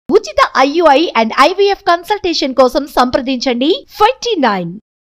ఉచిత IUI and IVF consultation కోసం సంప్రదించండి 29.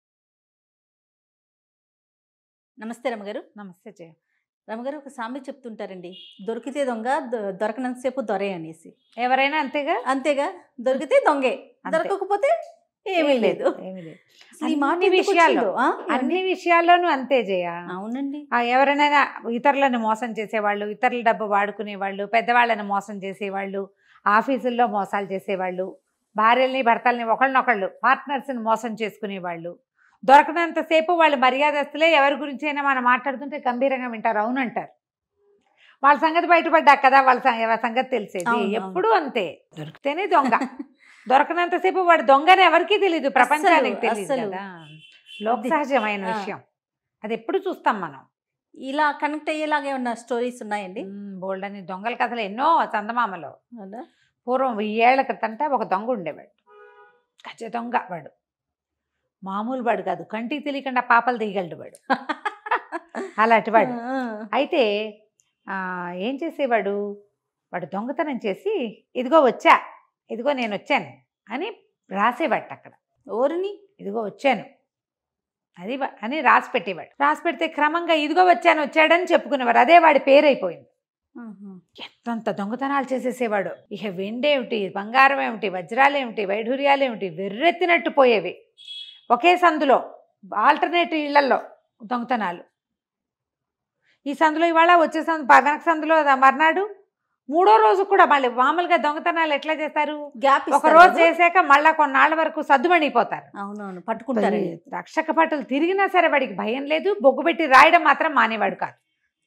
నమస్తే రమగారు. నమస్తే జయ. రమగారు, ఒక సామెత చెప్తుంటారండి, దొరికితే దొంగ, దొరకనంతసేపు దొరే అనేసి. ఎవరైనా అంతేగా అంతేగా, దొరికితే దొంగే, దొరకకపోతే ఏమీ లేదు. ఈ మాట అన్ని విషయాల్లోనూ అంతే జయ. అవునండి. ఎవరైనా ఇతరులను మోసం చేసేవాళ్ళు, ఇతరుల డబ్బు వాడుకునేవాళ్ళు, పెద్దవాళ్ళని మోసం చేసేవాళ్ళు, ఆఫీసుల్లో మోసాలు చేసేవాళ్ళు, భార్యల్ని భర్తల్ని ఒకళ్ళనొకళ్ళు పార్ట్నర్స్ని మోసం చేసుకునేవాళ్ళు, దొరకనంతసేపు వాళ్ళు మర్యాదస్తులే. ఎవరి గురించి అయినా మనం మాట్లాడుతుంటే గంభీరంగా వింటారు, అవునంటారు. వాళ్ళ సంగతి బయటపడ్డాక కదా వాళ్ళ సంగతి తెలిసేది. ఎప్పుడు అంతే, దొరికితేనే దొంగ, దొరకనంతసేపు వాడు దొంగని ఎవరికీ తెలియదు, ప్రపంచానికి తెలియదు కదా. లోక సహజమైన విషయం అది, ఎప్పుడు చూస్తాం మనం. ఇలా కనెక్ట్ అయ్యేలాగే ఉన్న స్టోరీస్ ఉన్నాయండి. బోల్డ్ అని దొంగల కథలు ఎన్నో. చందమామలో పూర్వం 1000 ఏళ్ల క్రితంట ఒక దొంగ ఉండేవాడు, గజ దొంగ. వాడు మామూలు వాడు కాదు, కంటికి తెలియకుండా పాపలు తీయగలడు వాడు. అలాంటి వాడు. అయితే ఏం చేసేవాడు, వాడు దొంగతనం చేసి ఇదిగో వచ్చా, ఇదిగో నేను వచ్చాను అని రాసేవాడు అక్కడ. ఓరిని ఇదిగో వచ్చాను అది అని రాసి పెట్టేవాడు. రాసి పెడితే క్రమంగా ఇదిగో వచ్చాడని చెప్పుకునేవారు. అదే వాడి పేరైపోయింది. ఎంతంత దొంగతనాలు చేసేసేవాడు. ఇక వెండేమిటి, బంగారం ఏమిటి, వజ్రాలేమిటి, వైఢూర్యాలేమిటి వెర్రెత్తినట్టు పోయేవి. ఒకే సందులో ఆల్టర్నేటివ్ ఇళ్లలో దొంగతనాలు. ఈ సందులో ఇవాళ, వచ్చే సందు వెనక సందులో మర్నాడు, 3వ రోజు కూడా మళ్ళీ. మామూలుగా దొంగతనాలు ఎట్లా చేస్తారు, ఒక రోజు చేశాక మళ్ళా కొన్నాళ్ళ వరకు సద్దుమణిపోతారు. అవునవును, పట్టుకుంటారు. రక్షక భటులు తిరిగినా సరే వాడికి భయం లేదు. బొగ్గు పెట్టి రాయడం మాత్రం మానేవాడు కాదు.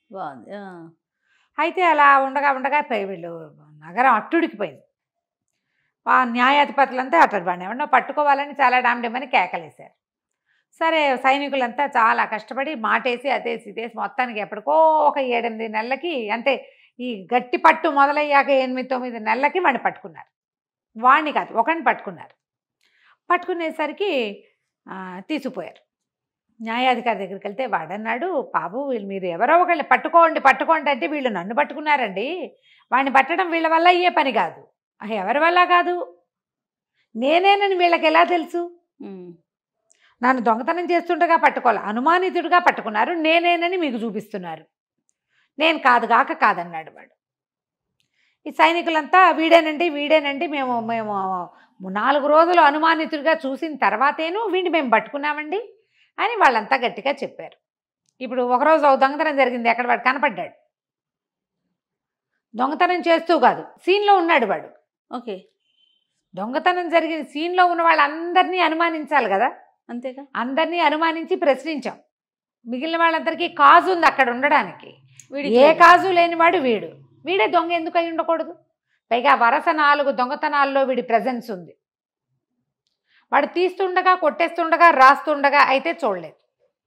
అయితే అలా ఉండగా ఉండగా వీళ్ళు నగరం అట్టుడికిపోయింది. న్యాయాధిపతులంతా అట్టడు వాడిని ఎవరినో పట్టుకోవాలని చాలా డామ్డేమని కేకలేశారు. సరే, సైనికులంతా చాలా కష్టపడి మాటేసి అదేసి ఇదేసి మొత్తానికి ఎప్పటికో ఒక 7-8 నెలలకి, అంటే ఈ గట్టి పట్టు మొదలయ్యాక 8-9 నెలలకి వాడిని పట్టుకున్నారు. వాడిని కాదు, ఒకరిని పట్టుకున్నారు. పట్టుకునేసరికి తీసుకుపోయారు. న్యాయాధికారి దగ్గరికి వెళ్తే వాడన్నాడు, బాబు వీళ్ళు మీరు ఎవరో ఒకళ్ళు పట్టుకోండి అంటే వీళ్ళు నన్ను పట్టుకున్నారండి. వాడిని పట్టడం వీళ్ళ వల్ల అయ్యే పని కాదు. ఎవరి వల్ల కాదు, నేనేనని వీళ్ళకి ఎలా తెలుసు? నన్ను దొంగతనం చేస్తుండగా పట్టుకోవాలి, అనుమానితుడిగా పట్టుకున్నారు, నేనేనని మీకు చూపిస్తున్నారు. నేను కాదన్నాడు వాడు. ఈ సైనికులంతా వీడేనండి మేము 4 రోజులు అనుమానితుడిగా చూసిన తర్వాతేను వీడిని మేము పట్టుకున్నామండి అని వాళ్ళంతా గట్టిగా చెప్పారు. ఇప్పుడు ఒకరోజు దొంగతనం జరిగింది, ఎక్కడ వాడు కనపడ్డాడు. దొంగతనం చేస్తూ కాదు, సీన్లో ఉన్నాడు వాడు. ఓకే, దొంగతనం జరిగిన సీన్లో ఉన్న వాళ్ళందరినీ అనుమానించాలి కదా. అంతేగా, అందరినీ అనుమానించి ప్రశ్నించాం. మిగిలిన వాళ్ళందరికీ కాజు ఉంది అక్కడ ఉండడానికి. ఏ కాజు లేనివాడు వీడే దొంగ ఎందుకు అయి ఉండకూడదు? పైగా వరుస 4 దొంగతనాల్లో వీడి ప్రెజెన్స్ ఉంది. వాడు తీస్తుండగా, కొట్టేస్తుండగా, రాస్తుండగా అయితే చూడలేదు.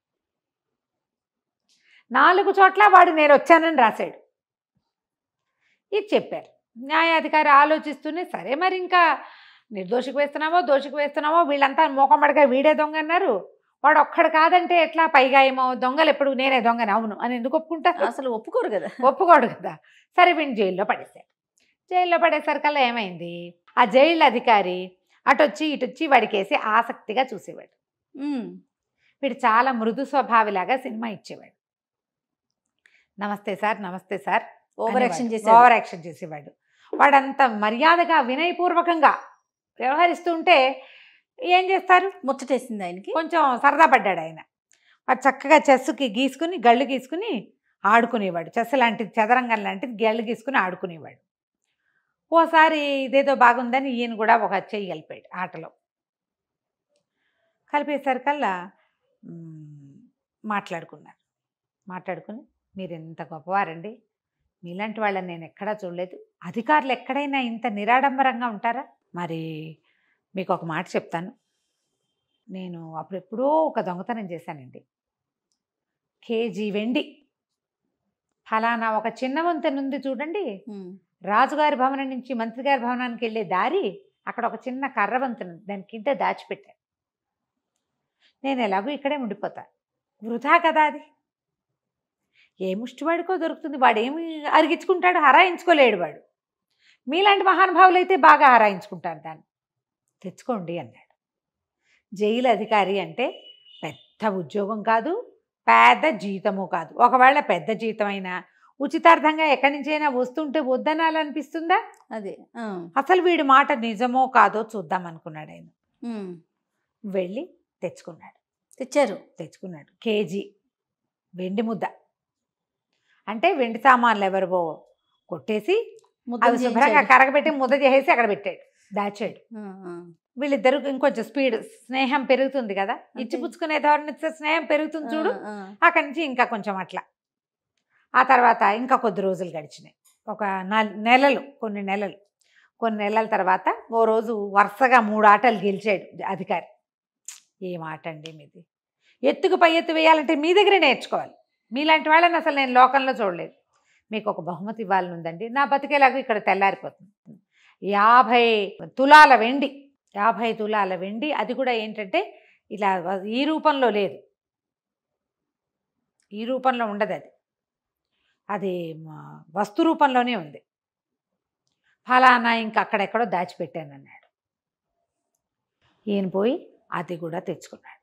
4 చోట్ల వాడు నేను వచ్చానని రాశాడు. ఇది చెప్పారు. న్యాయాధికారి ఆలోచిస్తూనే, సరే మరి ఇంకా నిర్దోషికి దోషికి వేస్తున్నామో వీళ్ళంతా మోకమ్మడిగా వీడే దొంగ అన్నారు. వాడు ఒక్కడు కాదంటే ఎట్లా? పైగా ఏమో దొంగలు ఎప్పుడు నేనే దొంగని, అవును అని ఎందుకు ఒప్పుకుంటారు? అసలు ఒప్పుకోడు కదా. సరే వీడిని జైల్లో పడేశారు. జైల్లో పడేసరికల్లా ఏమైంది, ఆ జైలు అధికారి అటొచ్చి ఇటొచ్చి వాడికేసి ఆసక్తిగా చూసేవాడు. వీడు చాలా మృదు స్వభావిలాగా సినిమా ఇచ్చేవాడు. నమస్తే సార్ ఓవర్ యాక్షన్ చేసేవాడు. వాడంత మర్యాదగా వినయపూర్వకంగా వ్యవహరిస్తూ ఉంటే ఏం చేస్తారు, ముచ్చటేసింది ఆయనకి. కొంచెం సరదా పడ్డాడు ఆయన. వాడు చక్కగా చెస్సుకి గళ్ళు గీసుకుని ఆడుకునేవాడు. చెస్ లాంటిది, చదరంగం లాంటిది గళ్ళు గీసుకుని ఆడుకునేవాడు. ఓసారి ఇదేదో బాగుందని ఈయన కూడా ఒక చెయ్యి కలిపాడు ఆటలో. కలిపేసరికల్లా మాట్లాడుకుని మీరు ఎంత గొప్పవారండి, మీలాంటి వాళ్ళని నేను ఎక్కడా చూడలేదు. అధికారులు ఎక్కడైనా ఇంత నిరాడంబరంగా ఉంటారా? మరి మీకు ఒక మాట చెప్తాను, నేను అప్పుడెప్పుడో ఒక దొంగతనం చేశానండి. కేజీ వెండి. ఫలానా ఒక చిన్న వంతెన ఉంది చూడండి, రాజుగారి భవనం నుంచి మంత్రి గారి భవనానికి వెళ్ళే దారి, అక్కడ ఒక చిన్న కర్ర వంతెన, దాని కింద దాచిపెట్టాను. నేను ఎలాగో ఇక్కడే ఉండిపోతా, వృధా కదా అది. ఏ ముష్టివాడికో దొరుకుతుంది, వాడేమి అరిగించుకుంటాడు, హరాయించుకోలేడు వాడు. మీలాంటి మహానుభావులు అయితే బాగా ఆరాయించుకుంటారు దాన్ని, తెచ్చుకోండి అన్నాడు. జైలు అధికారి అంటే పెద్ద ఉద్యోగం కాదు, పెద్ద జీతము కాదు. ఒకవేళ పెద్ద జీతం అయినా ఉచితార్థంగా ఎక్కడి నుంచైనా వస్తుంటే వద్దనాలనిపిస్తుందా? అదే అసలు వీడి మాట నిజమో కాదో చూద్దాం అనుకున్నాడు ఆయన. వెళ్ళి తెచ్చుకున్నాడు కేజీ వెండి ముద్ద. అంటే వెండి సామాన్లు ఎవరివో కొట్టేసి అవి శుభ్రంగా కరగబెట్టి ముద్ద చేసేసి అక్కడ పెట్టాడు, దాచాడు. వీళ్ళిద్దరు ఇంకొంచెం స్పీడ్, స్నేహం పెరుగుతుంది కదా, ఇచ్చిపుచ్చుకునే ధోరణి స్నేహం పెరుగుతుంది చూడు, అక్కడి నుంచి ఇంకా కొంచెం అట్లా. ఆ తర్వాత ఇంకా కొద్ది రోజులు గడిచినాయి, ఒక కొన్ని నెలల తర్వాత ఓ రోజు వరుసగా 3 ఆటలు గెలిచాడు అధికారి. ఏం ఆట అండి మీది, ఎత్తుకు పై ఎత్తు వేయాలంటే మీ దగ్గరే నేర్చుకోవాలి, మీలాంటి వాళ్ళని అసలు నేను లోకంలో చూడలేదు, మీకు ఒక బహుమతి ఇవ్వాలని ఉందండి, నా బతికేలాగా ఇక్కడ తెల్లారిపోతుంది. 50 తులాల వెండి, 50 తులాల వెండి. అది కూడా ఏంటంటే ఇలా ఈ రూపంలో లేదు, ఈ రూపంలో ఉండదు, అది వస్తు రూపంలోనే ఉంది. ఫలానా ఇంకా అక్కడెక్కడో దాచిపెట్టాను అన్నాడు. ఈయన పోయి అది కూడా తెచ్చుకున్నాడు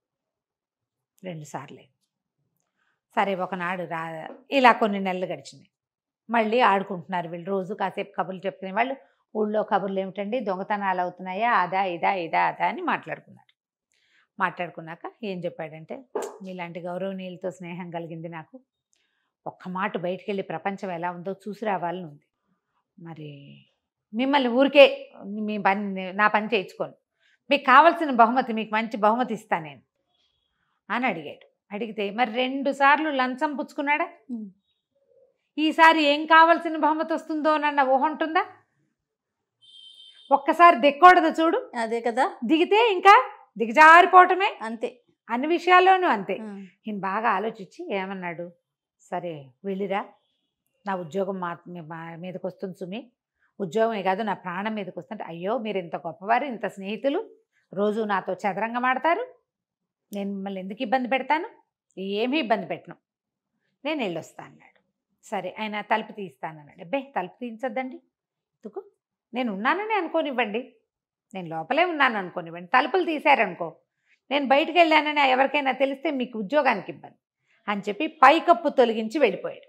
2 సార్లు. సరే ఒకనాడు ఇలా కొన్ని నెలలు గడిచినాయి. మళ్ళీ ఆడుకుంటున్నారు వీళ్ళు, రోజు కాసేపు కబుర్లు చెప్పుకునే వాళ్ళు. ఊళ్ళో కబుర్లు ఏమిటండి, దొంగతనాలు అవుతున్నాయా, అదా అదా అని మాట్లాడుకున్నాక ఏం చెప్పాడంటే, మీలాంటి గౌరవనీయులతో స్నేహం కలిగింది నాకు, ఒక్క మాట బయటికి వెళ్ళి ప్రపంచం ఎలా ఉందో చూసి రావాలని ఉంది. మరి మిమ్మల్ని ఊరికే నా పని చేయించుకోను, మీకు కావాల్సిన బహుమతి, మీకు మంచి బహుమతి ఇస్తాను నేను అని అడిగాడు. అడిగితే మరి 2 సార్లు లంచం పుచ్చుకున్నాడా, ఈసారి ఏం కావాల్సిన బహుమతి వస్తుందో నన్న ఊహ ఉంటుందా? ఒక్కసారి దిక్కూడదు చూడు, అదే కదా, దిగితే ఇంకా దిగజారిపోవటమే, అంతే, అన్ని విషయాల్లోనూ అంతే. ఈయన బాగా ఆలోచించి ఏమన్నాడు, సరే వెళ్ళిరా, నా ఉద్యోగం మీదకి వస్తుంది సుమి, ఉద్యోగమే కాదు నా ప్రాణం మీదకి వస్తుంటే, అయ్యో మీరు ఇంత గొప్పవారు, ఇంత స్నేహితులు, రోజు నాతో చదరంగం ఆడతారు, నేను మిమ్మల్ని ఎందుకు ఇబ్బంది పెడతాను, ఏమీ ఇబ్బంది పెట్టను, నేను వెళ్ళొస్తా అన్నాడు. సరే ఆయన తలుపు తీస్తానన్నాడు. అబ్బే తలుపు తీయించద్దండి, ఎందుకు, నేను ఉన్నానని అనుకోనివ్వండి, నేను లోపలే ఉన్నాను అనుకోనివ్వండి, తలుపులు తీశారనుకో, నేను బయటికి వెళ్ళానని ఎవరికైనా తెలిస్తే మీకు ఉద్యోగానికి ఇబ్బంది అని చెప్పి పైకప్పు తొలగించి వెళ్ళిపోయాడు.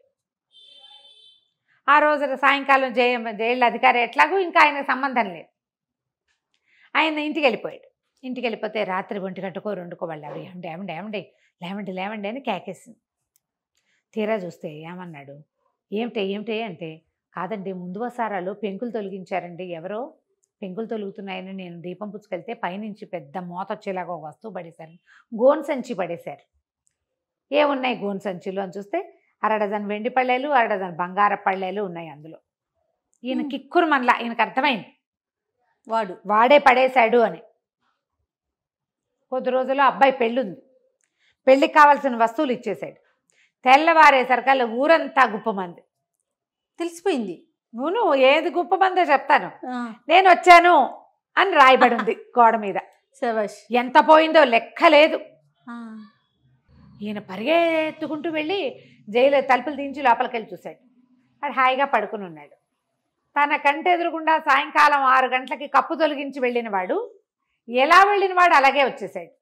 ఆ రోజు సాయంకాలం జైలు అధికారి ఎట్లాగూ ఇంకా ఆయనకు సంబంధం లేదు, ఆయన ఇంటికి వెళ్ళిపోయాడు. ఇంటికి వెళ్ళిపోతే రాత్రి 1 గంటకో 2కో వాళ్ళు లేవండి అని కేకేసింది. తీరా చూస్తే ఏమన్నాడు, ఏమిటి అంటే, కాదండి ముందు వసారాలు పెంకులు తొలగించారండి, ఎవరో పెంకులు తొలుగుతున్నాయని నేను దీపం పుచ్చుకెళ్తే పైనుంచి పెద్ద మోత వచ్చేలాగా ఒక వస్తువు పడేశారు, గోన్ సంచి పడేశారు. ఏమున్నాయి గోన్ సంచిలో అని చూస్తే 1/2 డజన్ వెండి పళ్ళేలు, 1/2 డజన్ బంగార పళ్ళేలు ఉన్నాయి అందులో. ఈయన కిక్కురు మనలా, ఈయనకు అర్థమైంది వాడే పడేశాడు అని. కొద్ది రోజుల్లో అబ్బాయి పెళ్ళుంది, పెళ్ళికి కావాల్సిన వస్తువులు ఇచ్చేశాడు. తెల్లవారేసరికల్లా ఊరంతా గుప్పమంది, తెలిసిపోయింది. నువ్వు ఏది గుప్పమందో చెప్తాను, నేను వచ్చాను అని రాయబడి ఉంది గోడ మీద. ఎంత పోయిందో లెక్క లేదు. ఈయన పరిగెత్తుకుంటూ వెళ్ళి జైలు తలుపులు తీయించి లోపలికి వెళ్ళి చూశాడు. వాడు హాయిగా పడుకుని ఉన్నాడు. తన కంటి ఎదురుగుండా సాయంకాలం 6 గంటలకి కప్పు తొలగించి వెళ్ళిన వాడు ఎలా వెళ్ళిన వాడు అలాగే వచ్చేసాడు.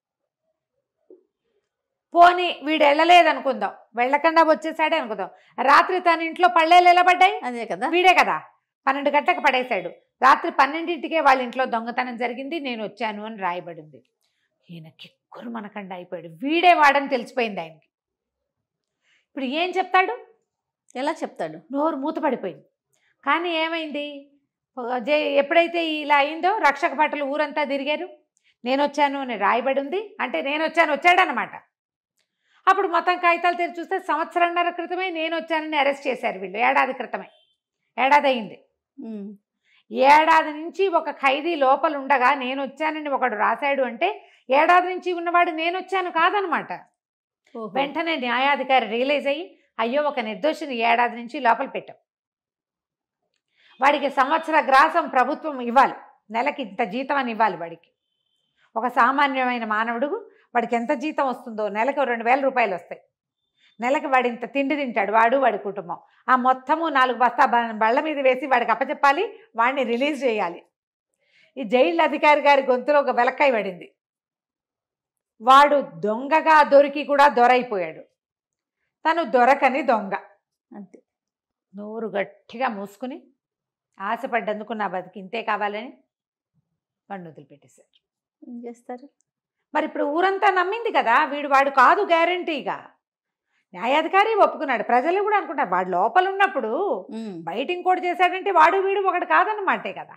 పోనీ వీడు వెళ్ళలేదనుకుందాం, వెళ్ళకుండా వచ్చేసాడే అనుకుందాం, రాత్రి తన ఇంట్లో పళ్ళేలు ఎలా పడ్డాయి, అదే కదా, వీడే కదా 12 గంటలకు పడేశాడు. రాత్రి 12ంటికే వాళ్ళ ఇంట్లో దొంగతనం జరిగింది, నేను వచ్చాను అని రాయబడింది. ఈయన కిక్కురు మనకండా అయిపోయాడు, వీడే వాడని తెలిసిపోయింది ఆయనకి. ఇప్పుడు ఏం చెప్తాడు, ఎలా చెప్తాడు, నోరు మూతపడిపోయింది. కానీ ఏమైంది, ఎప్పుడైతే ఇలా అయిందో రక్షక భటులు ఊరంతా తిరిగారు, నేను వచ్చాను అని రాయబడి ఉంది అంటే నేను వచ్చాడనమాట. అప్పుడు మొత్తం కాగితాలు తెరిచి చూస్తే 1.5 సంవత్సరం క్రితమే నేను వచ్చానని అరెస్ట్ చేశారు వీళ్ళు. ఏడాది క్రితమే, ఏడాది అయింది. ఏడాది నుంచి ఒక ఖైదీ లోపల ఉండగా నేను వచ్చానని ఒకడు రాశాడు అంటే ఏడాది నుంచి ఉన్నవాడు నేను వచ్చాను కాదనమాట. వెంటనే న్యాయాధికారి రియలైజ్ అయ్యి, అయ్యో ఒక నిర్దోషిని ఏడాది నుంచి లోపల పెట్టాం, వాడికి 1 సంవత్సర గ్రాసం ప్రభుత్వం ఇవ్వాలి, నెలకి ఇంత జీతం అని ఇవ్వాలి వాడికి. ఒక సామాన్యమైన మానవుడు వాడికి ఎంత జీతం వస్తుందో, నెలకు 2,000 రూపాయలు వస్తాయి, నెలకి వాడి ఇంత తిండి తింటాడు, వాడి కుటుంబం. ఆ మొత్తము 4 బస్తా బళ్ళ మీద వేసి వాడికి అప్పచెప్పాలి, వాడిని రిలీజ్ చేయాలి. ఈ జైలు అధికారి గారి గొంతులో ఒక వెలక్కాయ పడింది. వాడు దొంగగా దొరికి కూడా దొరైపోయాడు. తను దొరకని దొంగ. అంతే. నోరు గట్టిగా మూసుకుని ఆశపడ్డందుకు నా బతికి ఇంతే కావాలని వాడిని వదిలిపెట్టేశారు. ఏం చేస్తారు మరి? ఇప్పుడు ఊరంతా నమ్మింది కదా వాడు కాదు గ్యారంటీగా. న్యాయాధికారి ఒప్పుకున్నాడు, ప్రజలు కూడా అనుకుంటారు వాడు లోపల ఉన్నప్పుడు బయట ఇంకోటి చేశాడంటే వీడు ఒకటి కాదన్నమాటే కదా.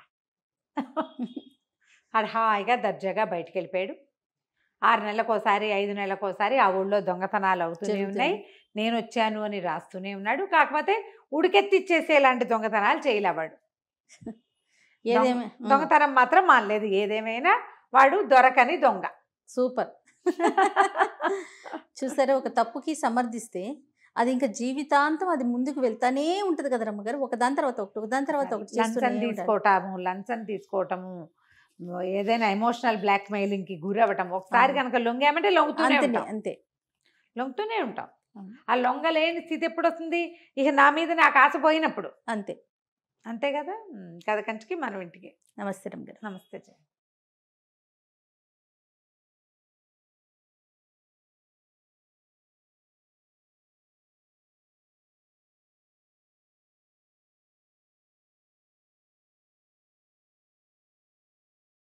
ఆడు హాయిగా దర్జాగా బయటికి వెళ్ళిపోయాడు. 6 నెలలకోసారి 5 నెలలకోసారి ఆ ఊళ్ళో దొంగతనాలు అవుతూనే ఉన్నాయి. నేను వచ్చాను అని రాస్తూనే ఉన్నాడు. కాకపోతే ఉడికెత్తిచ్చేసేలాంటి దొంగతనాలు చేయలేవాడు. దొంగతనం మాత్రం మానలేదు. ఏదేమైనా వాడు దొరకని దొంగ. సూపర్. చూసారా, ఒక తప్పుకి సమర్థిస్తే అది ఇంకా జీవితాంతం అది ముందుకు వెళ్తానే ఉంటది కదా రమ్మగారు. ఒకదాని తర్వాత ఒకటి లంచం తీసుకోవటము, ఏదైనా ఎమోషనల్ బ్లాక్ మెయిలింగ్కి గురవ్వటం. ఒకసారి కనుక లొంగామంటే లొంగుతూనే ఉంటాం. ఆ లొంగలేని స్థితి ఎప్పుడు వస్తుంది? ఇక నా మీద నాకు ఆశ పోయినప్పుడు. అంతే కదా. కథ కంచికి మనం ఇంటికి. నమస్తే రమ్మగారు. నమస్తే.